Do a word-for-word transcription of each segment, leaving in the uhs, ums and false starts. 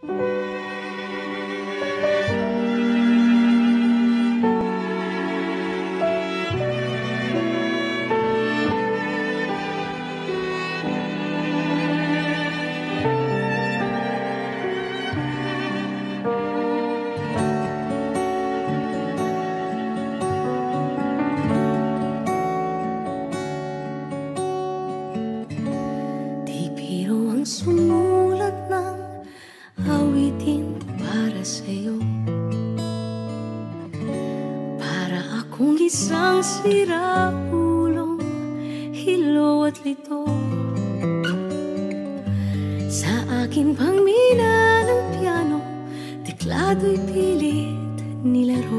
Sumulat ng awitin para sa'yo, para akong isang sirapulong, hilo at lito. Sa akin pangmina ng piano, teklado'y pilit nilaro.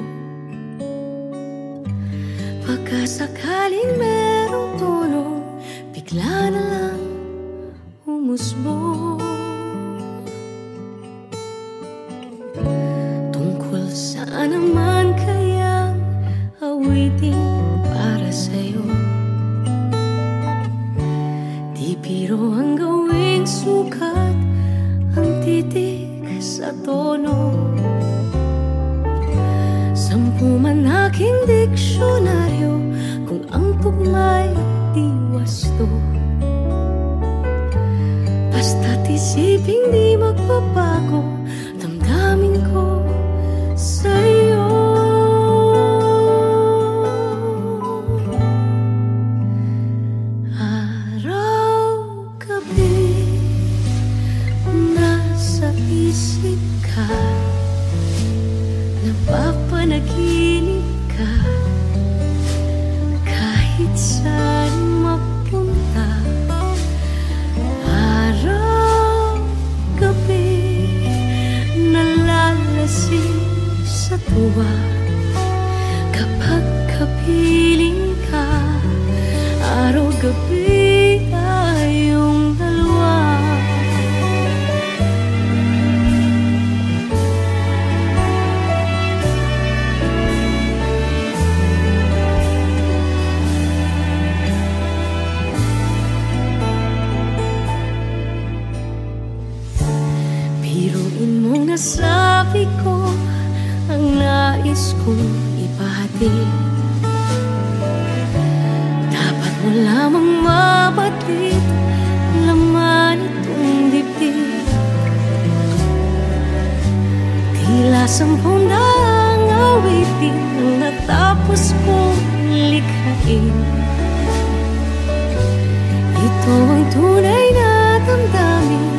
Pagkasakaling merong tono, bigla na lang umusbong. Tungkol saan naman kayang awitin para sa'yo? Di biro ang gawing sukat ang titik sa tono. Sampu man aking diksyonaryo kung ang tugma'y di wasto. Basta't isiping di magbabago damdamin ko sa'yo. Araw-gabi nasa isip ka, napapanaginip ka, kahit saan mapunta. Sa tuwa kapag kapiling ka, araw-gabi tayong dalawa. Biruin mong nasabi ko ang nais kong ipahatid. Dapat mo lamang mabatid laman itong dibdib. Tila sampung daang awitin ang natapos kong likhain. Ito ang tunay na damdamin